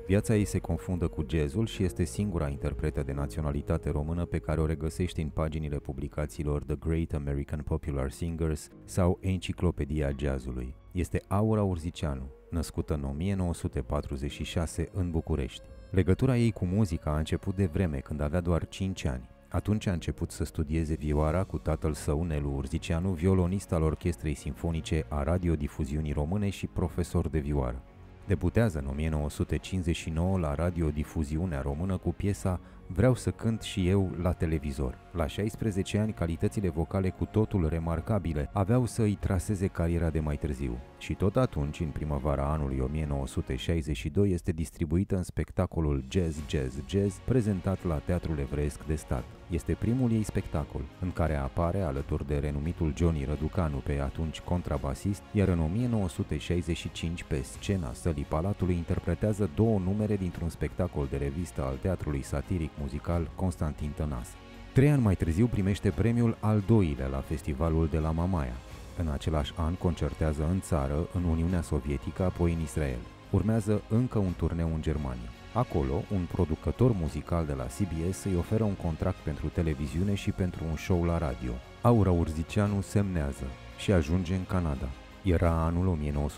Viața ei se confundă cu jazzul și este singura interpretă de naționalitate română pe care o regăsești în paginile publicațiilor The Great American Popular Singers sau Enciclopedia Jazzului. Este Aura Urziceanu, născută în 1946 în București. Legătura ei cu muzica a început de vreme, când avea doar 5 ani. Atunci a început să studieze vioara cu tatăl său, Nelu Urziceanu, violonist al Orchestrei Simfonice a Radiodifuziunii Române și profesor de vioară. Debutează în 1959 la Radiodifuziunea Română cu piesa Vreau să cânt și eu la televizor. La 16 ani, calitățile vocale cu totul remarcabile aveau să îi traseze cariera de mai târziu. Și tot atunci, în primăvara anului 1962, este distribuită în spectacolul Jazz, Jazz, Jazz, prezentat la Teatrul Evreiesc de Stat. Este primul ei spectacol, în care apare alături de renumitul Johnny Răducanu, pe atunci contrabasist, iar în 1965, pe scena Sălii Palatului, interpretează două numere dintr-un spectacol de revistă al teatrului satiric muzical Constantin Tănase. 3 ani mai târziu primește premiul al doilea la festivalul de la Mamaia. În același an concertează în țară, în Uniunea Sovietică, apoi în Israel. Urmează încă un turneu în Germania. Acolo, un producător muzical de la CBS îi oferă un contract pentru televiziune și pentru un show la radio. Aura Urziceanu semnează și ajunge în Canada. Era anul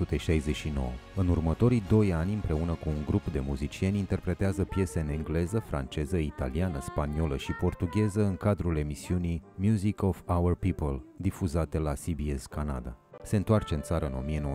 1969. În următorii 2 ani, împreună cu un grup de muzicieni, interpretează piese în engleză, franceză, italiană, spaniolă și portugheză în cadrul emisiunii Music of Our People, difuzate la CBS Canada. Se întoarce în țară în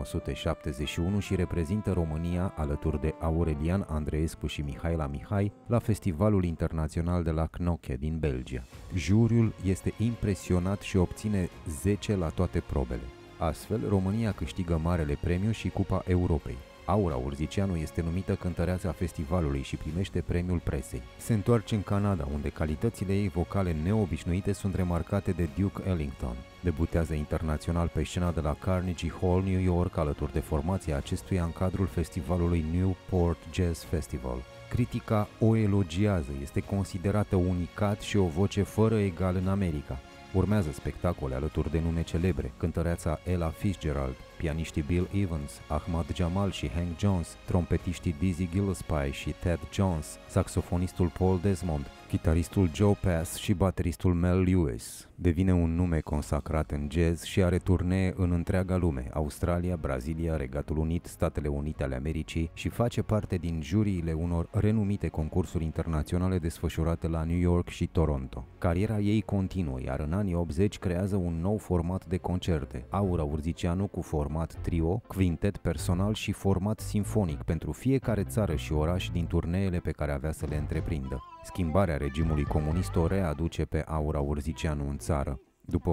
1971 și reprezintă România alături de Aurelian Andreescu și Mihaela Mihai la Festivalul Internațional de la Knokke din Belgia. Juriul este impresionat și obține 10 la toate probele. Astfel, România câștigă marele premiu și Cupa Europei. Aura Urziceanu este numită cântăreața festivalului și primește premiul presei. Se întoarce în Canada, unde calitățile ei vocale neobișnuite sunt remarcate de Duke Ellington. Debutează internațional pe scena de la Carnegie Hall, New York, alături de formația acestuia în cadrul festivalului Newport Jazz Festival. Critica o elogiază, este considerată unicat și o voce fără egal în America. Urmează spectacole alături de nume celebre, cântăreața Ella Fitzgerald, pianiștii Bill Evans, Ahmad Jamal și Hank Jones, trompetiștii Dizzy Gillespie și Ted Jones, saxofonistul Paul Desmond, chitaristul Joe Pass și bateristul Mel Lewis. Devine un nume consacrat în jazz și are turnee în întreaga lume, Australia, Brazilia, Regatul Unit, Statele Unite ale Americii și face parte din juriile unor renumite concursuri internaționale desfășurate la New York și Toronto. Cariera ei continuă, iar în anii 80 creează un nou format de concerte, Aura Urziceanu, cu format trio, quintet personal și format simfonic pentru fiecare țară și oraș din turneele pe care avea să le întreprindă. Schimbarea regimului comunist o readuce pe Aura Urziceanu în țară. După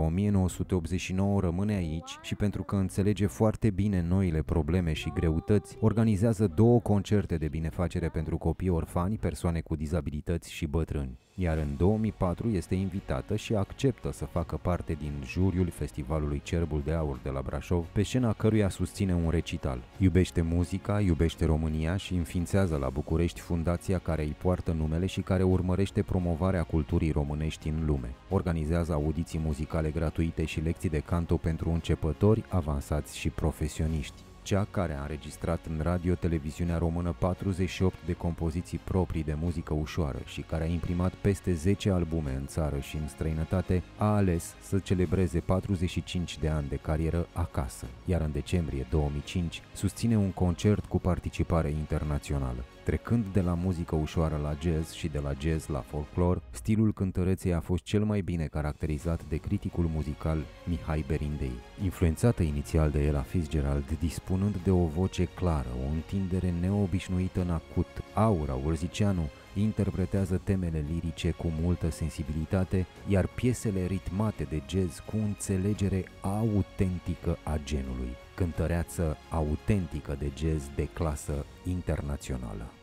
1989 rămâne aici și, pentru că înțelege foarte bine noile probleme și greutăți, organizează 2 concerte de binefacere pentru copii orfani, persoane cu dizabilități și bătrâni. Iar în 2004 este invitată și acceptă să facă parte din juriul Festivalului Cerbul de Aur de la Brașov, pe scena căruia susține un recital. Iubește muzica, iubește România și înființează la București fundația care îi poartă numele și care urmărește promovarea culturii românești în lume. Organizează audiții muzicale gratuite și lecții de canto pentru începători, avansați și profesioniști. Cea care a înregistrat în radio-televiziunea română 48 de compoziții proprii de muzică ușoară și care a imprimat peste 10 albume în țară și în străinătate, a ales să celebreze 45 de ani de carieră acasă, iar în decembrie 2005 susține un concert cu participare internațională. Trecând de la muzică ușoară la jazz și de la jazz la folclor, stilul cântăreței a fost cel mai bine caracterizat de criticul muzical Mihai Berindei. Influențată inițial de Ella Fitzgerald, dispunând de o voce clară, o întindere neobișnuită în acut, Aura Urziceanu interpretează temele lirice cu multă sensibilitate, iar piesele ritmate de jazz cu înțelegere autentică a genului. Cântăreață autentică de jazz de clasă internațională.